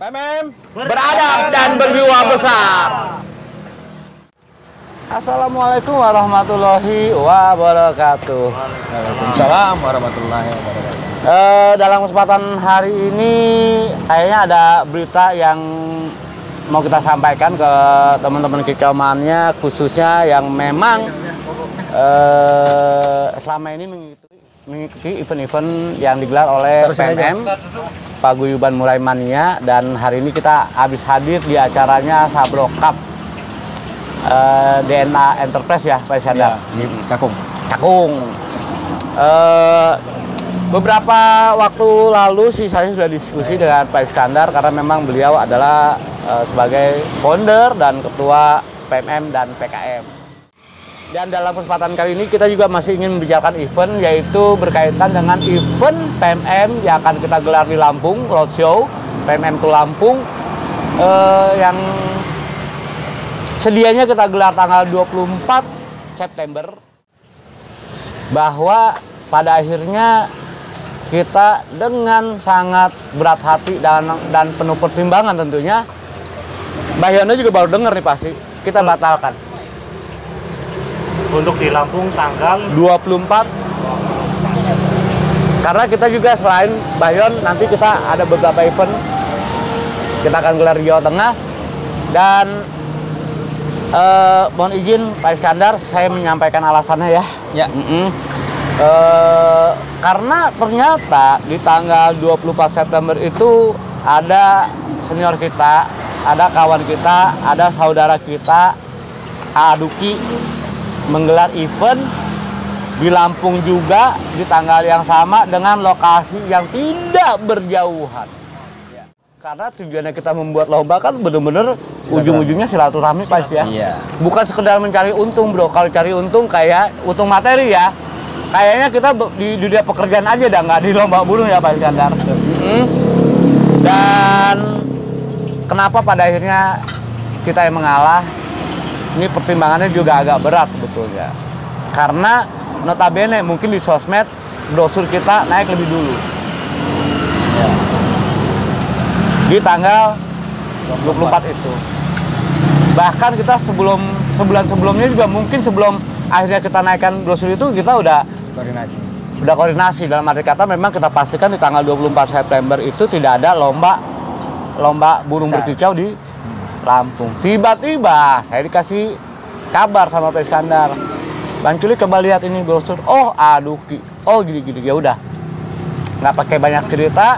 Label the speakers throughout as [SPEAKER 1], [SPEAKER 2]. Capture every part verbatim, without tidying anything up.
[SPEAKER 1] P M M beradab dan berjiwa besar. Assalamualaikum warahmatullahi wabarakatuh.
[SPEAKER 2] Waalaikumsalam warahmatullahi wabarakatuh.
[SPEAKER 1] Eh, dalam kesempatan hari ini kayaknya ada berita yang mau kita sampaikan ke teman-teman kicauannya, khususnya yang memang eh, selama ini mengikuti, mengikuti event-event yang digelar oleh P M M Paguyuban Murai Mania, dan hari ini kita habis hadir di acaranya Sabro Cup uh, D N A Enterprise ya Pak Iskandar,
[SPEAKER 2] ya, di Cakung.
[SPEAKER 1] Cakung. Uh, beberapa waktu lalu sih saya sudah diskusi dengan Pak Iskandar karena memang beliau adalah uh, sebagai founder dan ketua P M M dan P K M. Dan dalam kesempatan kali ini kita juga masih ingin membicarakan event, yaitu berkaitan dengan event P M M yang akan kita gelar di Lampung, Roadshow P M M to Lampung, eh, yang sedianya kita gelar tanggal dua puluh empat September, bahwa pada akhirnya kita dengan sangat berat hati dan dan penuh pertimbangan tentunya, Mbak Yono juga baru dengar nih pasti, kita batalkan.
[SPEAKER 3] Untuk di Lampung tanggal
[SPEAKER 1] dua puluh empat. Karena kita juga selain Bayon, nanti kita ada beberapa event. Kita akan gelar di Jawa Tengah. Dan eh, mohon izin Pak Iskandar, saya menyampaikan alasannya ya.
[SPEAKER 2] Ya.
[SPEAKER 1] Mm -mm. Eh, karena ternyata di tanggal dua puluh empat September itu ada senior kita, ada kawan kita, ada saudara kita, Aduki, menggelar event di Lampung juga di tanggal yang sama dengan lokasi yang tidak berjauhan. Ya. Karena tujuannya kita membuat lomba kan bener-bener ujung-ujungnya silaturahmi Pak ya.
[SPEAKER 2] Iya.
[SPEAKER 1] Bukan sekedar mencari untung bro. Kalau cari untung kayak untung materi ya, kayaknya kita di dunia pekerjaan aja dah, nggak di lomba burung ya Pak Iskandar. Mm-hmm. Dan kenapa pada akhirnya kita yang mengalah? Ini pertimbangannya juga agak berat sebetulnya. Karena notabene mungkin di sosmed brosur kita naik lebih dulu. Ya. Di tanggal dua puluh empat itu. Bahkan kita sebelum sebulan sebelumnya juga mungkin sebelum akhirnya kita naikkan brosur itu kita udah
[SPEAKER 2] koordinasi.
[SPEAKER 1] Udah koordinasi dalam arti kata memang kita pastikan di tanggal dua puluh empat September itu tidak ada lomba lomba burung
[SPEAKER 2] Besar.
[SPEAKER 1] berkicau di Lampung. Tiba-tiba saya dikasih kabar sama Pak Iskandar, Bang Culi coba lihat ini brosur. Oh, Aduki. Oh, gini-gini. Ya udah, nggak pakai banyak cerita,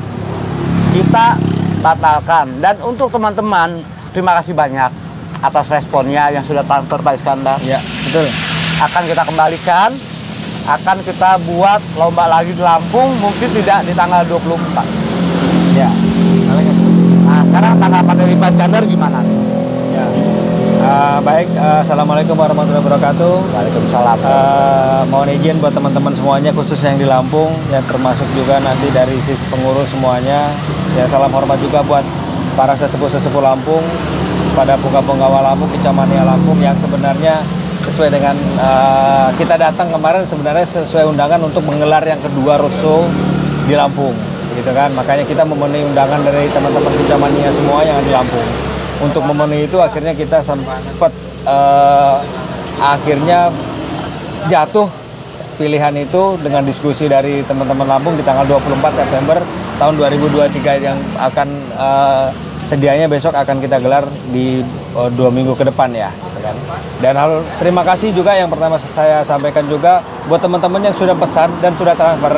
[SPEAKER 1] kita batalkan. Dan untuk teman-teman, terima kasih banyak atas responnya yang sudah transfer Pak Iskandar.
[SPEAKER 2] Ya, betul.
[SPEAKER 1] Akan kita kembalikan, akan kita buat lomba lagi di Lampung, mungkin tidak di tanggal dua puluh empat.
[SPEAKER 2] Ya.
[SPEAKER 1] Nah, sekarang tanggapan dari Pak Iskandar gimana?
[SPEAKER 2] Ya. Uh, baik, uh, Assalamualaikum warahmatullahi wabarakatuh.
[SPEAKER 1] Waalaikumsalam.
[SPEAKER 2] Uh, mohon izin buat teman-teman semuanya, khusus yang di Lampung, yang termasuk juga nanti dari sisi pengurus semuanya. Ya, salam hormat juga buat para sesepuh-sesepuh Lampung, pada penggawa Lampung, Kicamania Lampung, yang sebenarnya sesuai dengan uh, kita datang kemarin sebenarnya sesuai undangan untuk menggelar yang kedua roadshow di Lampung. Gitu kan, makanya kita memenuhi undangan dari teman-teman Kicamania semua yang ada di Lampung. Untuk memenuhi itu akhirnya kita sempat uh, akhirnya jatuh pilihan itu dengan diskusi dari teman-teman Lampung di tanggal dua puluh empat September tahun dua ribu dua puluh tiga yang akan uh, sedianya besok akan kita gelar di uh, dua minggu ke depan ya. Gitu kan. Dan hal terima kasih juga yang pertama saya sampaikan juga buat teman-teman yang sudah pesan dan sudah transfer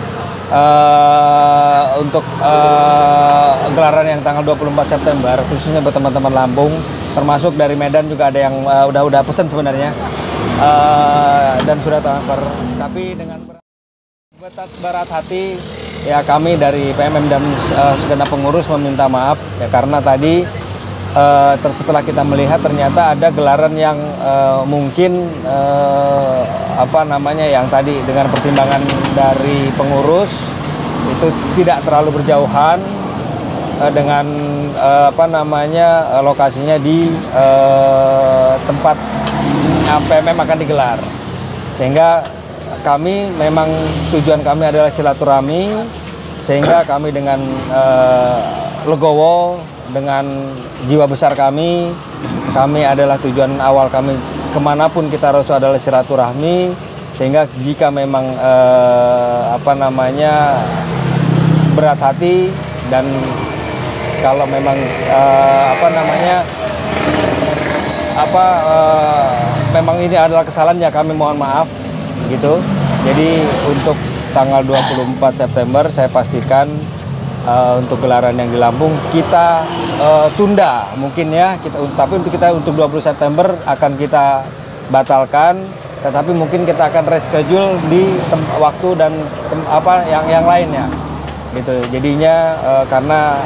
[SPEAKER 2] Uh, untuk uh, gelaran yang tanggal dua puluh empat September, khususnya buat teman-teman Lampung, termasuk dari Medan juga ada yang uh, udah-udah pesan sebenarnya uh, dan sudah transfer. Tapi dengan berat, berat hati ya kami dari P M M dan uh, segenap pengurus meminta maaf ya, karena tadi uh, setelah kita melihat ternyata ada gelaran yang uh, mungkin uh, apa namanya yang tadi dengan pertimbangan dari pengurus itu tidak terlalu berjauhan uh, dengan uh, apa namanya uh, lokasinya di uh, tempat uh, P M M akan digelar, sehingga kami memang tujuan kami adalah silaturahmi, sehingga kami dengan uh, legowo dengan jiwa besar kami. Kami adalah tujuan awal kami kemanapun kita harus adalah silaturahmi, sehingga jika memang eh, apa namanya berat hati dan kalau memang eh, apa namanya apa eh, memang ini adalah kesalahan, ya kami mohon maaf gitu. Jadi untuk tanggal dua puluh empat September saya pastikan uh, untuk gelaran yang di Lampung kita uh, tunda mungkin ya, kita tapi untuk kita untuk dua puluh September akan kita batalkan, tetapi mungkin kita akan reschedule di tem- waktu dan tem- apa yang yang lainnya gitu. Jadinya uh, karena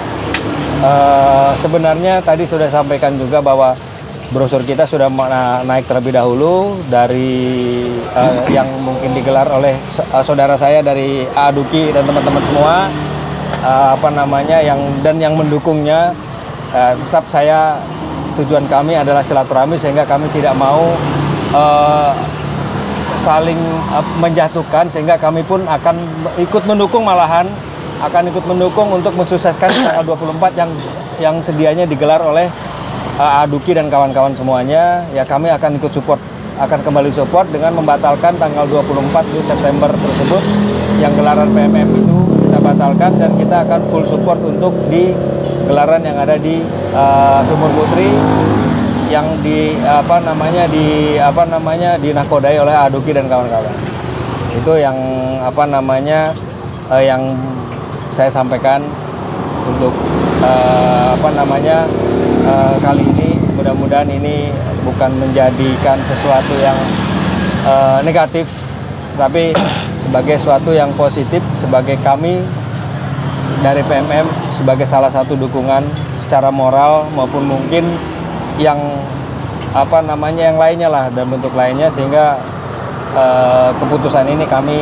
[SPEAKER 2] uh, sebenarnya tadi sudah sampaikan juga bahwa brosur kita sudah naik terlebih dahulu dari uh, yang mungkin digelar oleh uh, saudara saya dari Aduki dan teman-teman semua, uh, apa namanya yang dan yang mendukungnya. Uh, tetap saya tujuan kami adalah silaturahmi, sehingga kami tidak mau uh, saling uh, menjatuhkan, sehingga kami pun akan ikut mendukung, malahan akan ikut mendukung untuk mensukseskan tanggal dua puluh empat yang yang sedianya digelar oleh Aduki dan kawan-kawan semuanya. Ya kami akan ikut support, akan kembali support dengan membatalkan tanggal dua puluh empat September tersebut yang gelaran P M M itu kita batalkan, dan kita akan full support untuk di gelaran yang ada di uh, Sumur Putri yang di apa namanya di apa namanya dinakodai oleh Aduki dan kawan-kawan. Itu yang apa namanya uh, yang saya sampaikan untuk uh, apa namanya Uh, kali ini. Mudah-mudahan ini bukan menjadikan sesuatu yang uh, negatif, tapi sebagai sesuatu yang positif, sebagai kami dari P M M sebagai salah satu dukungan secara moral maupun mungkin yang apa namanya yang lainnya lah, dan bentuk lainnya, sehingga uh, keputusan ini kami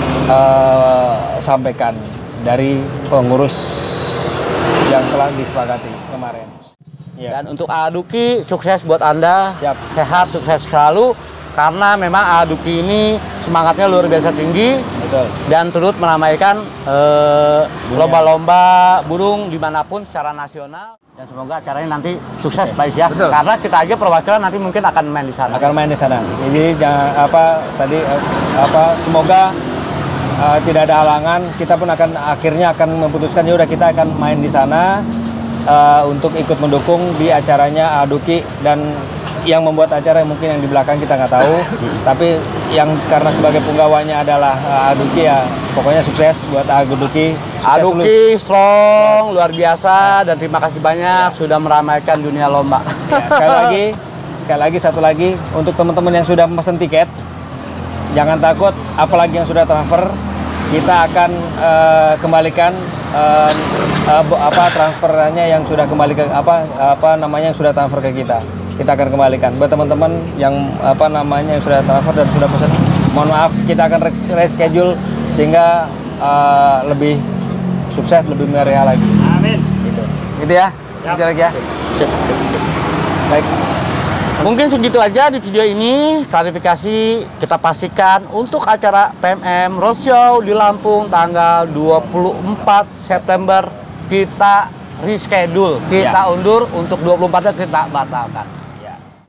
[SPEAKER 2] uh, sampaikan dari pengurus yang telah disepakati kemarin. Ya.
[SPEAKER 1] Dan untuk Aduki, sukses buat Anda.
[SPEAKER 2] Siap.
[SPEAKER 1] Sehat, sukses selalu. Karena memang Aduki ini semangatnya luar biasa tinggi.
[SPEAKER 2] Betul.
[SPEAKER 1] Dan turut meramaikan eh, lomba-lomba burung dimanapun secara nasional. Dan semoga acaranya nanti sukses, Pak Is ya.
[SPEAKER 2] Betul.
[SPEAKER 1] Karena kita aja perwakilan nanti mungkin akan main di sana.
[SPEAKER 2] Akan main di sana. Jadi jangan apa tadi apa semoga uh, tidak ada halangan. Kita pun akan akhirnya akan memutuskan ya udah kita akan main di sana. Uh, untuk ikut mendukung di acaranya Aduki, dan yang membuat acara mungkin yang di belakang kita nggak tahu, tapi yang karena sebagai punggawanya adalah uh, Aduki, ya pokoknya sukses buat Aduki.
[SPEAKER 1] Aduki strong, yes. Luar biasa, dan terima kasih banyak ya. Sudah meramaikan dunia lomba.
[SPEAKER 2] Ya, sekali lagi, sekali lagi satu lagi untuk teman-teman yang sudah pesan tiket, jangan takut, apalagi yang sudah transfer, kita akan uh, kembalikan uh, uh, apa transferannya yang sudah kembali ke apa apa namanya yang sudah transfer ke kita. Kita akan kembalikan. Buat teman-teman yang apa namanya yang sudah transfer dan sudah pesan, mohon maaf, kita akan reschedule sehingga uh, lebih sukses, lebih meriah lagi.
[SPEAKER 3] Amin.
[SPEAKER 2] Gitu. Gitu ya.
[SPEAKER 3] Yap.
[SPEAKER 2] Gitu lagi ya.
[SPEAKER 1] Sip.
[SPEAKER 2] Baik.
[SPEAKER 1] Mungkin segitu aja di video ini, klarifikasi kita pastikan untuk acara P M M Roadshow di Lampung tanggal dua puluh empat September kita reschedule, kita
[SPEAKER 2] ya.
[SPEAKER 1] undur, untuk dua puluh empat-nya kita batalkan.